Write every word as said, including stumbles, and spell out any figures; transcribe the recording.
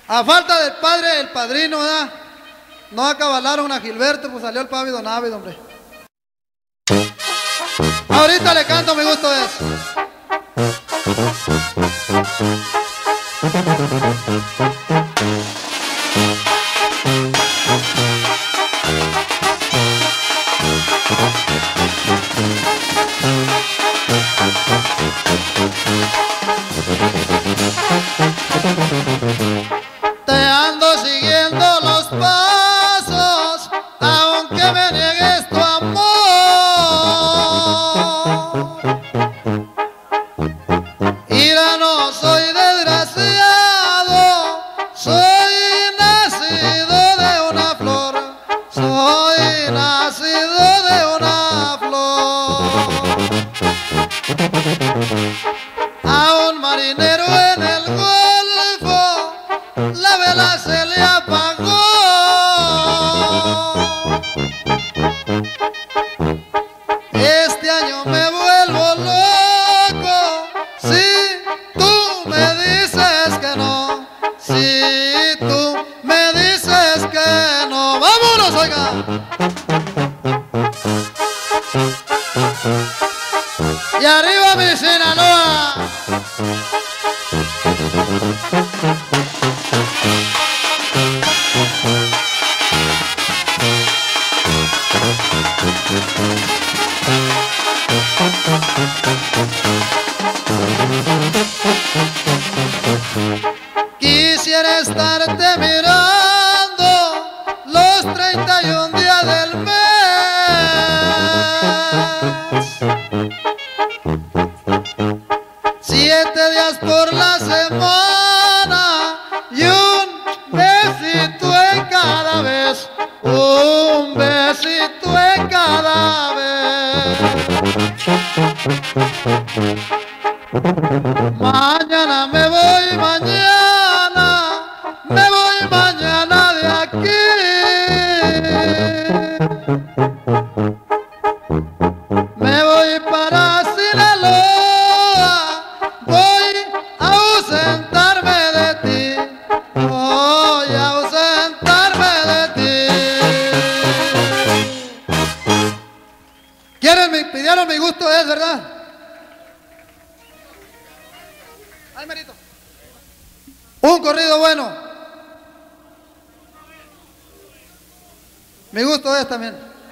A falta del padre del padrino, ¿verdad? No acabalaron a Gilberto, pues salió el pávido návido, hombre. Ahorita le canto, mi gusto es. Te ando siguiendo los pasos, aunque me niegues tu amor. Mira, no soy desgraciado, soy nacido de una flor, soy nacido de una flor. A un marinero en el golfo la vela se le apagó. Este año me vuelvo loco si tú me dices que no, si tú me dices que no. ¡Vámonos, oiga! Y arriba mi Sinaloa. Quisiera estarte mirando los treinta y un días del mes, siete días por la semana y un besito en cada vez, un besito en cada vez. Mañana me voy, mañana me voy, mañana de aquí. Me voy para Sinaloa, voy a ausentarme de ti, voy a ausentarme de ti. ¿Quieren mi, pidieron mi gusto es, verdad? Ay, Marito. Un corrido bueno. Mi gusto es también.